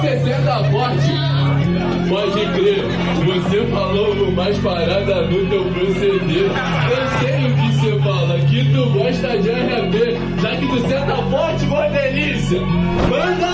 você senta forte. Pode crer, você falou mais parada no teu proceder. Eu sei o que você fala, que tu gosta de RP. Já que tu senta forte, boa delícia. Manda